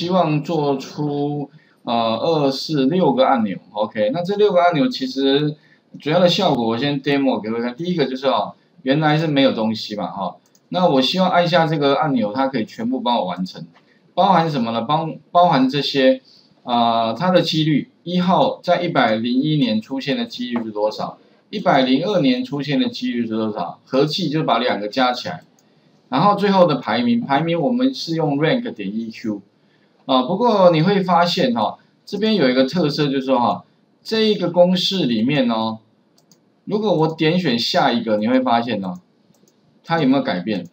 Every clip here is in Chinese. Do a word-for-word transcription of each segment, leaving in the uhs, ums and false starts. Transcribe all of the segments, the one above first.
希望做出呃二四六个按钮 ，OK， 那这六个按钮其实主要的效果我先 demo 给各位看。第一个就是哦，原来是没有东西嘛哈、哦，那我希望按下这个按钮，它可以全部帮我完成，包含什么呢？包包含这些啊、呃，它的几率，一号在一百零一年出现的几率是多少？一百零二年出现的几率是多少？合计就把两个加起来。然后最后的排名，排名我们是用 rank 点 E Q 啊，不过你会发现哈、哦，这边有一个特色就是说哈，这一个公式里面哦，如果我点选下一个，你会发现哦，它有没有改变？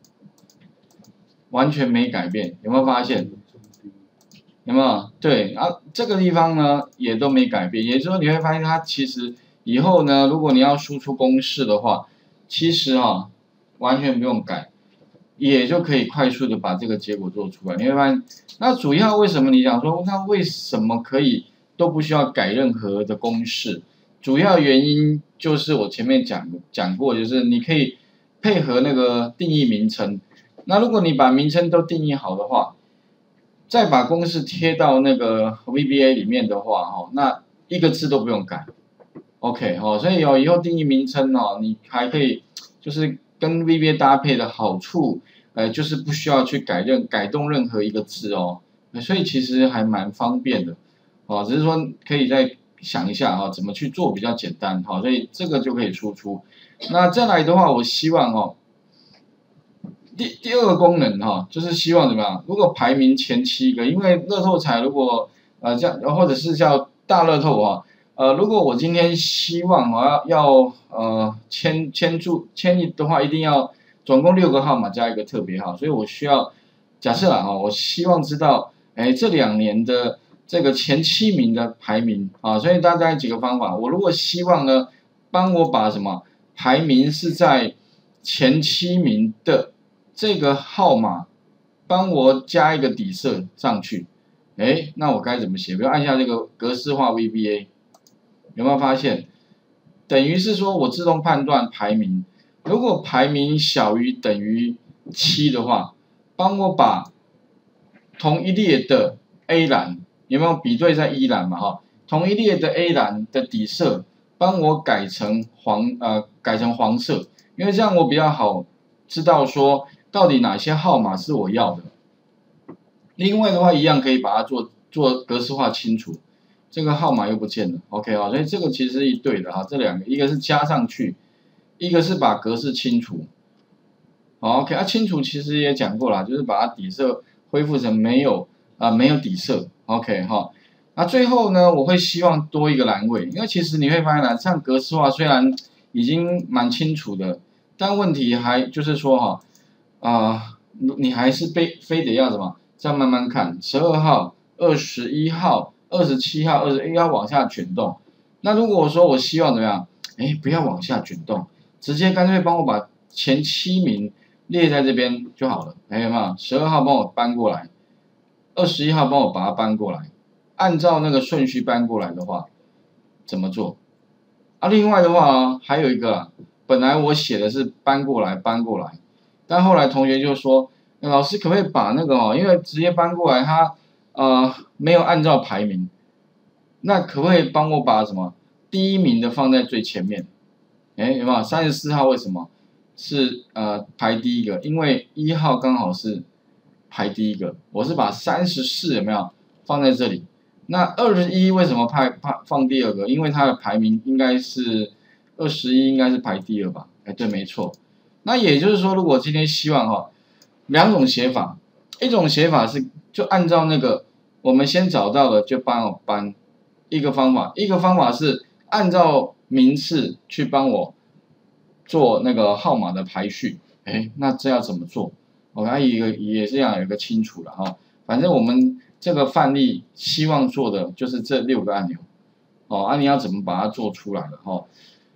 完全没改变，有没有发现？有没有？对啊，这个地方呢也都没改变，也就是说你会发现它其实以后呢，如果你要输出公式的话，其实哈、哦、完全不用改。也就可以快速的把这个结果做出来，你会发现，那主要为什么你想说，那为什么可以都不需要改任何的公式？主要原因就是我前面讲讲过，就是你可以配合那个定义名称。那如果你把名称都定义好的话，再把公式贴到那个 V B A 里面的话，哈，那一个字都不用改 ，OK 哈，所以哦，以后定义名称哦，你还可以就是跟 V B A 搭配的好处。呃，就是不需要去改任改动任何一个字哦，所以其实还蛮方便的，哦，只是说可以再想一下哈、哦，怎么去做比较简单哈、哦，所以这个就可以输出。那再来的话，我希望哦，第第二个功能哈、哦，就是希望怎么样？如果排名前七个，因为乐透彩如果呃这样，或者是叫大乐透啊、哦，呃，如果我今天希望我要要呃签签注签的话，一定要。总共六个号码加一个特别号，所以我需要假设啊，我希望知道，哎，这两年的这个前七名的排名啊，所以大概几个方法。我如果希望呢，帮我把什么排名是在前七名的这个号码，帮我加一个底色上去，哎，那我该怎么写？比如按下这个格式化 V B A， 有没有发现？等于是说我自动判断排名。如果排名小于等于七的话，帮我把同一列的 A 栏有没有比对在一栏嘛？哈，同一列的 A 栏的底色帮我改成黄呃改成黄色，因为这样我比较好知道说到底哪些号码是我要的。另外的话，一样可以把它做做格式化清除，这个号码又不见了 ，OK 啊，所以这个其实是一对的哈，这两个一个是加上去。一个是把格式清除，好 ，OK， 啊，清除其实也讲过了，就是把它底色恢复成没有啊、呃、没有底色 ，OK 哈。那最后呢，我会希望多一个栏位，因为其实你会发现呢，像格式化虽然已经蛮清楚的，但问题还就是说哈啊、呃，你还是非非得要什么，这样慢慢看，十二号、二十一号、二十七号、二十一号往下卷动。那如果说我希望怎么样？哎，不要往下卷动。直接干脆帮我把前七名列在这边就好了，哎有没有？十二号帮我搬过来，二十一号帮我把它搬过来，按照那个顺序搬过来的话，怎么做？啊，另外的话还有一个啊，本来我写的是搬过来搬过来，但后来同学就说，老师可不可以把那个哦，因为直接搬过来它呃没有按照排名，那可不可以帮我把什么第一名的放在最前面？哎，有没有三十四号？为什么是呃排第一个？因为一号刚好是排第一个，我是把三十四有没有放在这里？那二十一为什么排排放第二个？因为它的排名应该是二十一，应该是排第二吧？哎，对，没错。那也就是说，如果今天希望哈，两种写法，一种写法是就按照那个我们先找到的就帮我搬一个方法，一个方法是按照名次去帮我做那个号码的排序，哎，那这要怎么做？我看一个也是要有一个清楚了哈。反正我们这个范例希望做的就是这六个按钮，哦，啊你要怎么把它做出来了哈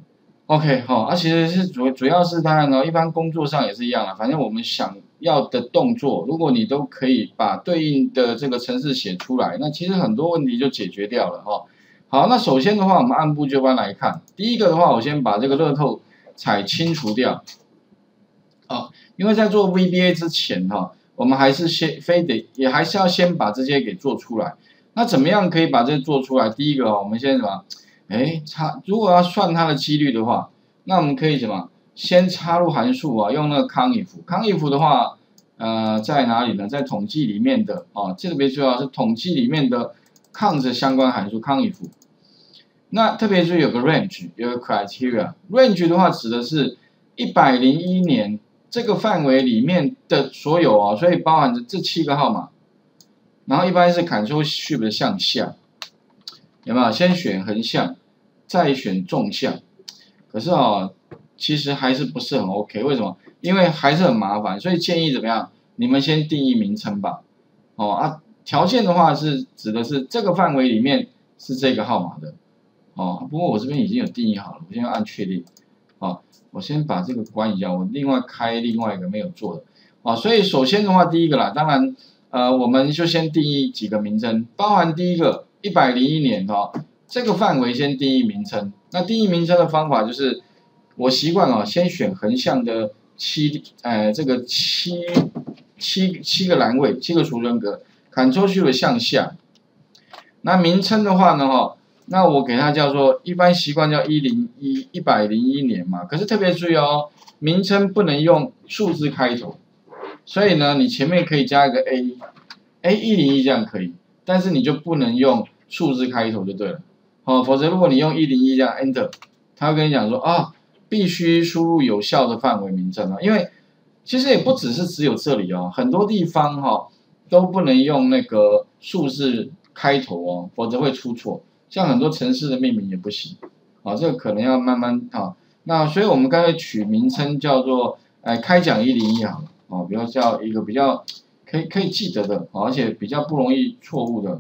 ？OK 哈，啊其实是主主要是当然呢，一般工作上也是一样啊。反正我们想要的动作，如果你都可以把对应的这个程式写出来，那其实很多问题就解决掉了哈。好，那首先的话，我们按部就班来看。第一个的话，我先把这个乐透彩清除掉。哦，因为在做 V B A 之前哈， 我们还是先非得也还是要先把这些给做出来。那怎么样可以把这做出来？第一个哦，我们先什么？哎，插如果要算它的几率的话，那我们可以什么？先插入函数啊，用那个 CONIF。CONIF 的话，呃，在哪里呢？在统计里面的哦，这个别注意啊，是统计里面的 cons 相关函数 CONIF。那特别注意有个 range， 有个 criteria。range 的话指的是一百零一年这个范围里面的所有啊，所以包含着这七个号码。然后一般是 Ctrl Shift 的向下，有没有？先选横向，再选纵向。可是哦，其实还是不是很 OK。为什么？因为还是很麻烦，所以建议怎么样？你们先定义名称吧。哦啊，条件的话是指的是这个范围里面是这个号码的。哦，不过我这边已经有定义好了，我现在按确定。哦，我先把这个关一下，我另外开另外一个没有做的。啊，所以首先的话，第一个啦，当然。呃，我们就先定义几个名称，包含第一个一百零一年哦，这个范围先定义名称。那定义名称的方法就是，我习惯哦，先选横向的七，呃，这个七七七个栏位，七个储存格 ，Ctrl Shift 向下。那名称的话呢，哈，那我给它叫做，一般习惯叫一零一一百零一年嘛。可是特别注意哦，名称不能用数字开头。所以呢，你前面可以加一个 A，A 一零一这样可以，但是你就不能用数字开头就对了，哦，否则如果你用一零一这样 Enter， 他会跟你讲说啊，必须输入有效的范围名称啊，因为其实也不只是只有这里哦，很多地方哈、哦、都不能用那个数字开头哦，否则会出错，像很多城市的命名也不行，啊，这个可能要慢慢啊，那所以我们刚才取名称叫做哎开讲一零一好了。哦，比较叫一个比较可以可以记得的，而且比较不容易错误的。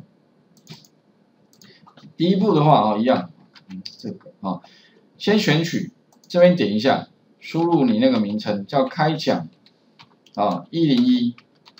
第一步的话啊，一样，嗯，这个啊，先选取，这边点一下，输入你那个名称叫开讲啊一零一，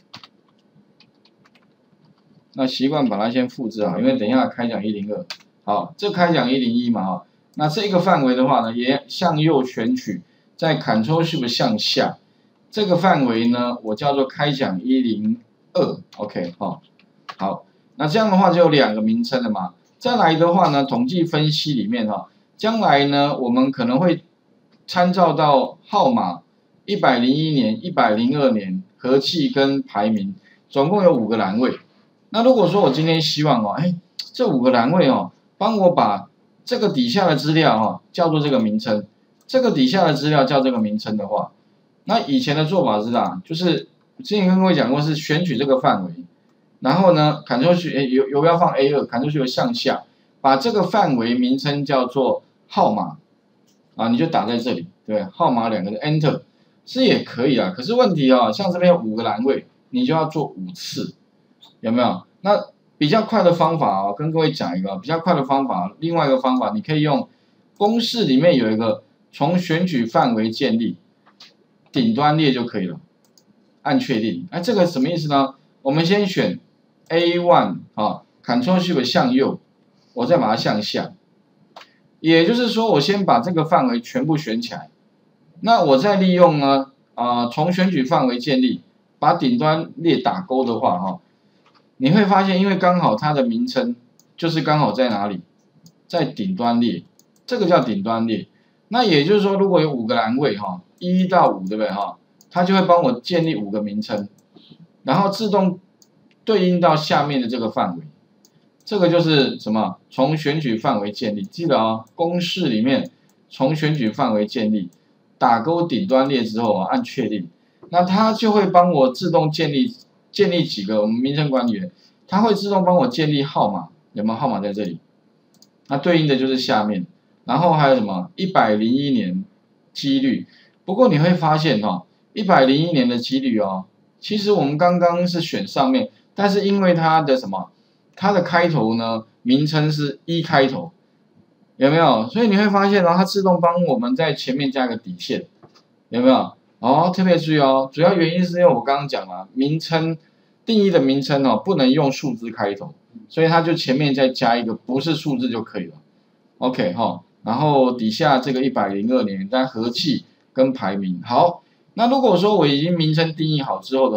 那习惯把它先复制啊，因为等一下开讲一零二，好，这开讲一零一嘛哈，那这个范围的话呢，也向右选取，再 Ctrl Shift 向下。这个范围呢，我叫做开讲一零二 ，OK 哈，好，那这样的话就有两个名称了嘛。再来的话呢，统计分析里面哈，将来呢我们可能会参照到号码一百零一年、一百零二年、合计跟排名，总共有五个栏位。那如果说我今天希望哦，哎，这五个栏位哦，帮我把这个底下的资料哈叫做这个名称，这个底下的资料叫这个名称的话。那以前的做法是啥？就是之前跟各位讲过，是选取这个范围，然后呢，Ctrl Shift游游标放 A 二 ，Ctrl Shift 向下，把这个范围名称叫做号码，啊，你就打在这里，对，号码两个字 Enter， 是也可以啊。可是问题啊，像这边有五个栏位，你就要做五次，有没有？那比较快的方法啊，跟各位讲一个比较快的方法，另外一个方法，你可以用公式里面有一个从选取范围建立。顶端列就可以了，按确定。哎，这个什么意思呢？我们先选 A 一 啊 ，Ctrl Shift 向右，我再把它向下。也就是说，我先把这个范围全部选起来，那我再利用呢，啊、呃，从选取范围建立，把顶端列打勾的话，哈、哦，你会发现，因为刚好它的名称就是刚好在哪里，在顶端列，这个叫顶端列。那也就是说，如果有五个栏位，哈、哦。一到五，对不对哈？它就会帮我建立五个名称，然后自动对应到下面的这个范围。这个就是什么？从选取范围建立，记得啊，公式里面从选取范围建立，打勾顶端列之后啊，按确定，那它就会帮我自动建立建立几个我们名称管理员，它会自动帮我建立号码，有没有号码在这里？那对应的就是下面，然后还有什么？一百零一年几率。不过你会发现哈、哦，一百零一年的几率哦，其实我们刚刚是选上面，但是因为它的什么，它的开头呢，名称是一开头，有没有？所以你会发现，然后它自动帮我们在前面加个底线，有没有？哦，特别注意哦，主要原因是因为我刚刚讲了，名称定义的名称哦，不能用数字开头，所以它就前面再加一个不是数字就可以了。OK 哈、哦，然后底下这个一百零二年，但合计。跟排名好，那如果说我已经名称定义好之后的话，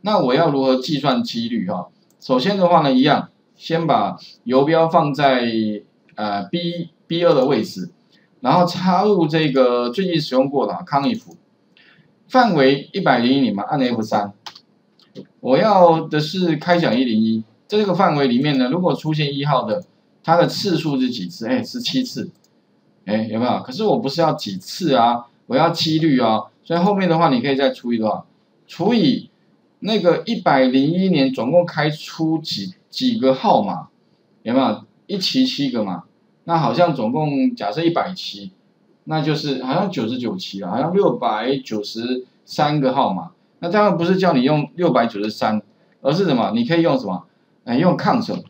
那我要如何计算几率哈？首先的话呢，一样，先把游标放在呃 B B 二的位置，然后插入这个最近使用过的康if，范围一百零一零嘛，按 F 三。我要的是开奖一零一，这个范围里面呢，如果出现一号的，它的次数是几次？哎，十七次。哎，有没有？可是我不是要几次啊，我要几率啊，所以后面的话你可以再除以多少？除以那个一百零一年总共开出几几个号码？有没有？一期七个嘛？那好像总共假设一百期，那就是好像九十九期了，好像六百九十三个号码。那当然不是叫你用六百九十三，而是什么？你可以用什么？哎，用 count。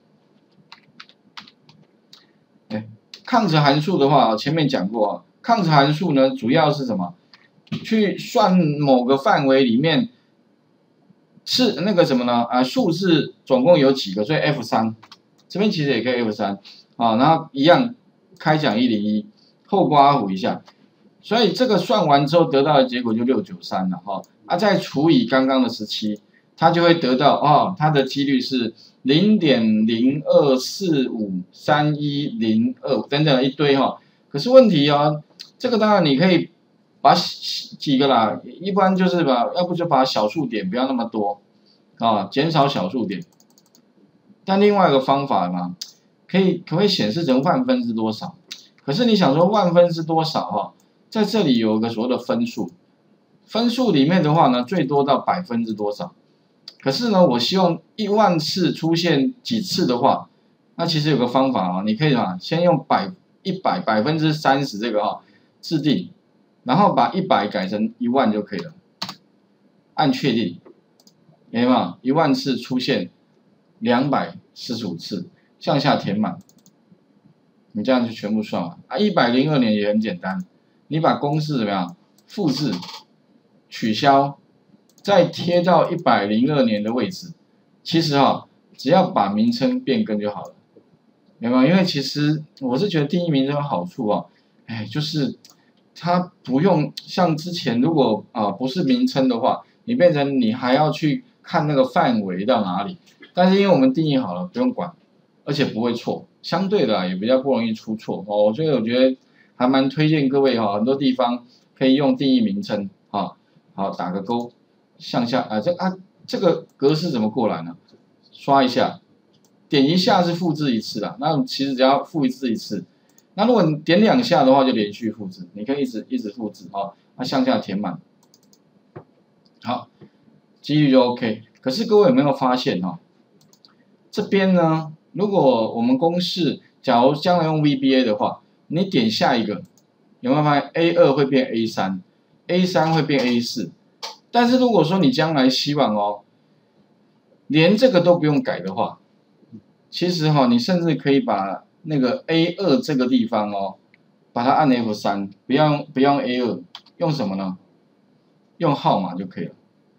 哎 ，count 函数的话，前面讲过啊 ，count 函数呢主要是什么？去算某个范围里面是那个什么呢？啊，数字总共有几个？所以 F 三，这边其实也可以 F 三啊，然后一样开奖一零一，后刮弧一下，所以这个算完之后得到的结果就六九三了哈。啊，再除以刚刚的十七，它就会得到哦，它的几率是零点零二四五三一零二等等一堆哈。可是问题哦，这个当然你可以把几个啦，一般就是把，要不就把小数点不要那么多啊，减少小数点。但另外一个方法嘛，可以可不可以显示成万分之多少？可是你想说万分之多少哈，在这里有个所谓的分数。分数里面的话呢，最多到百分之多少？可是呢，我希望一万次出现几次的话，那其实有个方法啊，你可以啊，先用百一百百分之三十这个哈制定，然后把一百改成一万就可以了，按确定，有没有？一万次出现两百四十五次，向下填满，你这样就全部算完啊。一百零二年也很简单，你把公式怎么样复制？取消，再贴到一百零二年的位置。其实哈、哦，只要把名称变更就好了，明白吗？因为其实我是觉得定义名称有好处哦，哎，就是它不用像之前如果啊、呃、不是名称的话，你变成你还要去看那个范围到哪里。但是因为我们定义好了，不用管，而且不会错，相对的、啊、也比较不容易出错哦。所以我觉得还蛮推荐各位哈、哦，很多地方可以用定义名称哈。哦好，打个勾，向下啊，这啊这个格式怎么过来呢？刷一下，点一下是复制一次啦。那其实只要复制一次，那如果你点两下的话，就连续复制，你可以一直一直复制哦。那向下填满，好，几率就 OK。可是各位有没有发现哈、哦？这边呢，如果我们公式假如将来用 V B A 的话，你点下一个，有没有发现 A 二会变 A 三？ A 三 会变 A 四， 但是如果说你将来希望哦，连这个都不用改的话，其实哈、哦，你甚至可以把那个 A 二 这个地方哦，把它按 F 三， 不要用不要用 A 二， 用什么呢？用号码就可以了，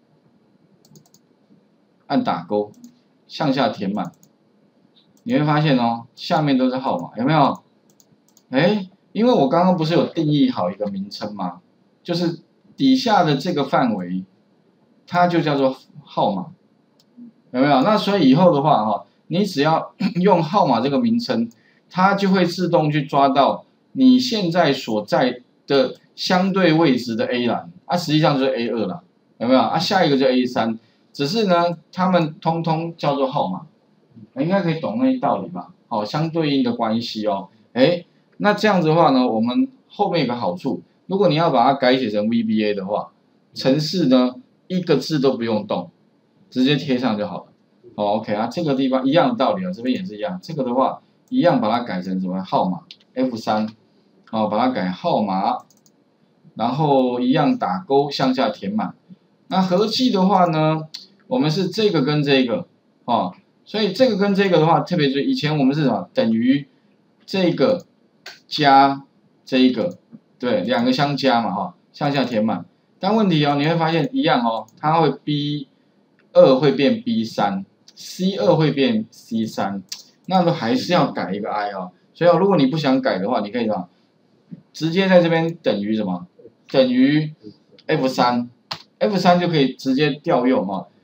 按打勾，向下填满，你会发现哦，下面都是号码，有没有？哎，因为我刚刚不是有定义好一个名称吗？就是底下的这个范围，它就叫做号码，有没有？那所以以后的话哈，你只要用号码这个名称，它就会自动去抓到你现在所在的相对位置的 A 栏，啊，实际上就是 A 二 啦，有没有？啊，下一个就 A 三，只是呢，它们通通叫做号码，应该可以懂那些道理吧？好，相对应的关系哦，哎，那这样子的话呢，我们后面有个好处。如果你要把它改写成 V B A 的话，程式呢一个字都不用动，直接贴上就好了。好 ，OK 啊，这个地方一样的道理啊，这边也是一样。这个的话，一样把它改成什么号码 F 三， 好，把它改号码，然后一样打勾向下填满。那合计的话呢，我们是这个跟这个，哦，所以这个跟这个的话，特别注意，以前我们是什么等于这个加这一个。对，两个相加嘛，哈，向下填满。但问题哦，你会发现一样哦，它会 B 二 会变 B 三 ，C 二 会变 C 三， 那都还是要改一个 I 哦。所以哦，如果你不想改的话，你可以什么，直接在这边等于什么？等于 F 三， F 三 就可以直接调用哈。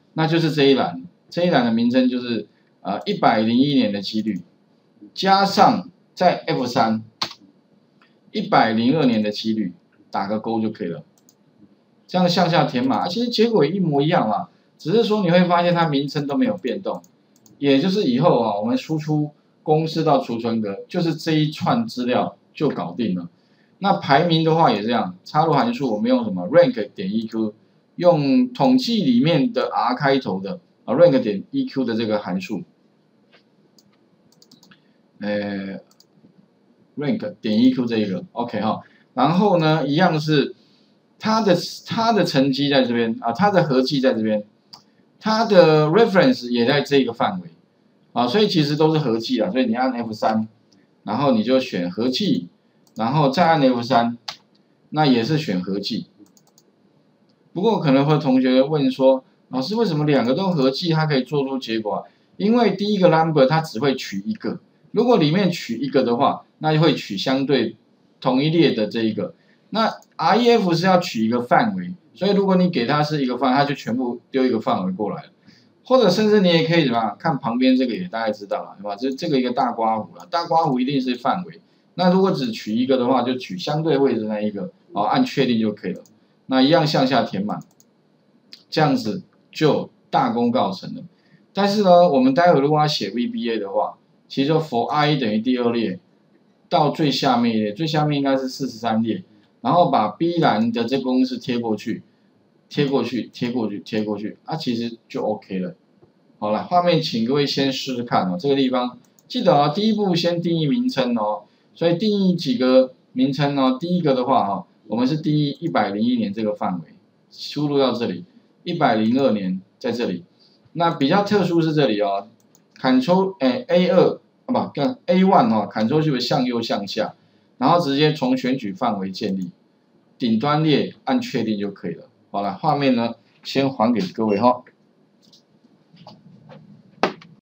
那就是这一栏，这一栏的名称就是呃一百零一年的几率，加上在 F 三一百零二年的几率，打个勾就可以了。这样向下填码，其实结果也一模一样嘛，只是说你会发现它名称都没有变动，也就是以后啊，我们输出公式到储存格，就是这一串资料就搞定了。那排名的话也这样，插入函数我们用什么 rank 点 E Q， 用统计里面的 R 开头的啊 rank 点 E Q 的这个函数，呃 rank 点 E Q 这一个 OK 哈，然后呢一样是它的它的成绩在这边啊，它的合计在这边，它的 reference 也在这个范围啊，所以其实都是合计啊，所以你按 F 三，然后你就选合计。然后再按 F 三，那也是选合计。不过可能会同学问说，老师为什么两个都合计，它可以做出结果啊？因为第一个 number 它只会取一个，如果里面取一个的话，那就会取相对同一列的这一个。那 R E F 是要取一个范围，所以如果你给它是一个范围，它就全部丢一个范围过来了。或者甚至你也可以怎么样？看旁边这个也大概知道了，对吧？这这个一个大刮弧了，大刮弧一定是范围。那如果只取一个的话，就取相对位置那一个，哦，按确定就可以了。那一样向下填满，这样子就大功告成了。但是呢，我们待会如果要写 V B A 的话，其实就 for I 等于第二列到最下面一列，最下面应该是四十三列，然后把 B 栏的这个公式贴过去，贴过去，贴过去，贴过去，啊，其实就 OK 了。好了，画面请各位先试试看哦，这个地方记得哦，第一步先定义名称哦。所以定义几个名称呢？第一个的话哈，我们是定义一百零一年这个范围，输入到这里，一百零二年在这里。那比较特殊是这里哦 ，Ctrl 哎 A 二啊不，跟 A 一 哦 ，Ctrl 就向右向下，然后直接从选取范围建立，顶端列按确定就可以了。好了，画面呢先还给各位哈。